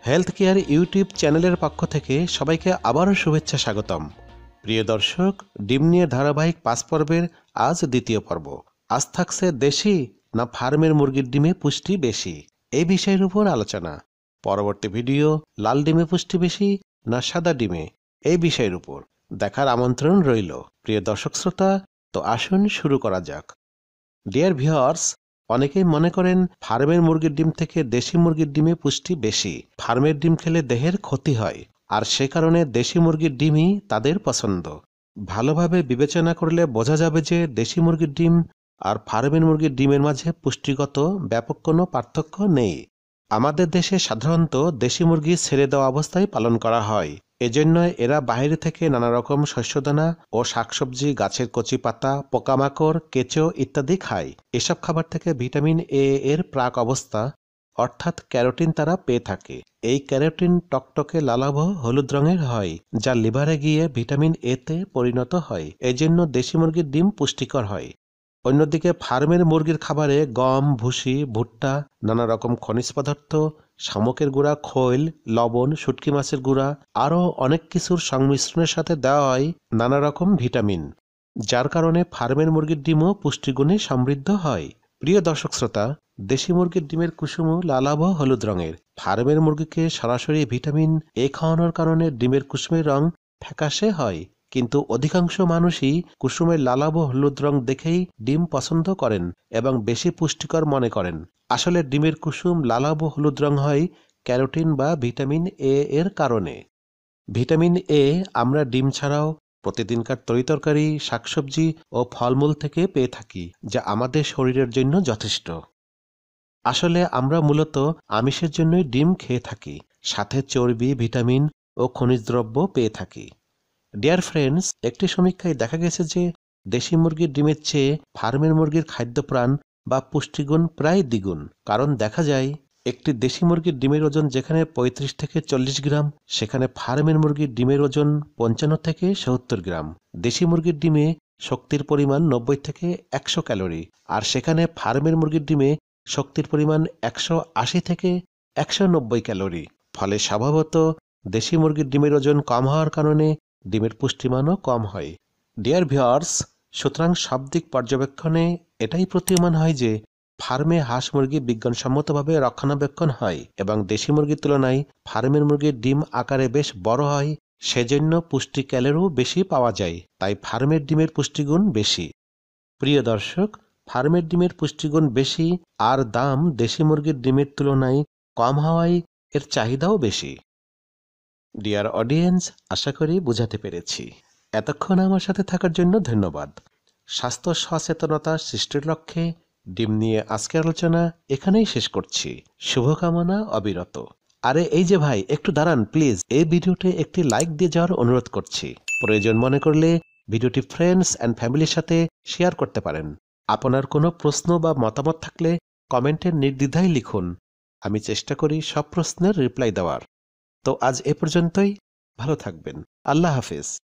Health care YouTube চ্যানেলের পক্ষ থেকে সবাইকে আবারও শুভেচ্ছা স্বাগতম। প্রিয় দর্শক, ডিম নিয়ে ধারাবাহিক 5 পর্বের আজ দ্বিতীয় পর্ব। আজ থাকছে দেশি না ফার্মের মুরগির ডিমে পুষ্টি বেশি, এই বিষয়ের উপর আলোচনা। পরবর্তী ভিডিও লাল ডিমে পুষ্টি বেশি না সাদা ডিমে, এই বিষয়ের উপর দেখার আমন্ত্রণ রইল। প্রিয় দর্শক শ্রোতা, তো আসুন শুরু করা যাক। ডিয়ার ভিউয়ার্স, অনেকেই মনে করেন ফার্মের মুরগির ডিম থেকে দেশি মুরগির ডিমে পুষ্টি বেশি। ফার্মের ডিম খেলে দেহের ক্ষতি হয়, আর সে কারণে দেশি মুরগির ডিমই তাদের পছন্দ। ভালোভাবে বিবেচনা করলে বোঝা যাবে যে দেশি মুরগির ডিম আর ফার্মের মুরগির ডিমের মাঝে পুষ্টিগত ব্যাপক কোনো পার্থক্য নেই। আমাদের দেশে সাধারণত দেশি মুরগি ছেড়ে দেওয়া অবস্থায় পালন করা হয়। এজন্য এরা বাইরে থেকে নানা রকম শস্যদানা ও শাকসবজি, গাছের কচি পাতা, পোকামাকড়, কেঁচো ইত্যাদি খায়। এসব খাবার থেকে ভিটামিন এ এর প্রাক অবস্থা অর্থাৎ ক্যারোটিন তারা পেয়ে থাকে। এই ক্যারোটিন টকটকে লালাভ হলুদ রঙের হয়, যা লিভারে গিয়ে ভিটামিন এ তে পরিণত হয়। এজন্য দেশি মুরগির ডিম পুষ্টিকর হয়। অন্যদিকে ফার্মের মুরগির খাবারে গম, ভুসি, ভুট্টা, নানা রকম খনিজ পদার্থ, শামুকের গুঁড়া, খৈল, লবণ, শুটকি মাছের গুঁড়া আরও অনেক কিছুর সংমিশ্রণের সাথে দেওয়া হয় নানা রকম ভিটামিন, যার কারণে ফার্মের মুরগির ডিমও পুষ্টিগুণে সমৃদ্ধ হয়। প্রিয় দর্শক শ্রোতা, দেশি মুরগির ডিমের কুসুমও লালাভ হলুদ রঙের। ফার্মের মুরগিকে সরাসরি ভিটামিন এ খাওয়ানোর কারণে ডিমের কুসুমের রং ফ্যাকাশে হয়, কিন্তু অধিকাংশ মানুষই কুসুমের লালাভ হলুদ রং দেখেই ডিম পছন্দ করেন এবং বেশি পুষ্টিকর মনে করেন। আসলে ডিমের কুসুম লালাভ হলুদ রং হয় ক্যারোটিন বা ভিটামিন এ এর কারণে। ভিটামিন এ আমরা ডিম ছাড়াও প্রতিদিনকার তরিতরকারি, শাকসবজি ও ফলমূল থেকে পেয়ে থাকি, যা আমাদের শরীরের জন্য যথেষ্ট। আসলে আমরা মূলত আমিষের জন্যই ডিম খেয়ে থাকি, সাথে চর্বি, ভিটামিন ও খনিজ দ্রব্য পেয়ে থাকি। ডিয়ার ফ্রেন্ডস, একটি সমীক্ষায় দেখা গেছে যে দেশি মুরগির ডিমের চেয়ে ফার্মের মুরগির খাদ্যপ্রাণ বা পুষ্টিগুণ প্রায় দ্বিগুণ। কারণ দেখা যায় একটি দেশি মুরগির ডিমের ওজন যেখানে 35 থেকে 40 গ্রাম, সেখানে ফার্মের মুরগির ডিমের ওজন 55 থেকে 70 গ্রাম। দেশি মুরগির ডিমে শক্তির পরিমাণ 90 থেকে 100 ক্যালোরি, আর সেখানে ফার্মের মুরগির ডিমে শক্তির পরিমাণ 180 থেকে 190 ক্যালোরি। ফলে স্বভাবত দেশি মুরগির ডিমের ওজন কম হওয়ার কারণে ডিমের পুষ্টিমানও কম হয়। ডিয়ার ভিউয়ার্স, সুতরাং সব দিক পর্যবেক্ষণে এটাই প্রতীয়মান হয় যে ফার্মে হাঁস মুরগি বিজ্ঞানসম্মতভাবে রক্ষণাবেক্ষণ হয় এবং দেশি মুরগির তুলনায় ফার্মের মুরগির ডিম আকারে বেশ বড় হয়, সেজন্য পুষ্টি ক্যালোরিও বেশি পাওয়া যায়। তাই ফার্মের ডিমের পুষ্টিগুণ বেশি। প্রিয় দর্শক, ফার্মের ডিমের পুষ্টিগুণ বেশি আর দাম দেশি মুরগির ডিমের তুলনায় কম হওয়ায় এর চাহিদাও বেশি। ডিয়ার অডিয়েন্স, আশা করি বুঝাতে পেরেছি। এতক্ষণ আমার সাথে থাকার জন্য ধন্যবাদ। স্বাস্থ্য সচেতনতা সৃষ্টির লক্ষ্যে ডিম নিয়ে আজকের আলোচনা এখানেই শেষ করছি। শুভকামনা অবিরত। আরে এই যে ভাই, একটু দাঁড়ান প্লিজ। এই ভিডিওতে একটি লাইক দিয়ে যাওয়ার অনুরোধ করছি। প্রয়োজন মনে করলে ভিডিওটি ফ্রেন্ডস অ্যান্ড ফ্যামিলির সাথে শেয়ার করতে পারেন। আপনার কোনো প্রশ্ন বা মতামত থাকলে কমেন্টে নির্দ্বিধায় লিখুন। আমি চেষ্টা করি সব প্রশ্নের রিপ্লাই দেওয়ার। তো আজ এ পর্যন্তই। ভালো থাকবেন। আল্লাহ হাফেজ।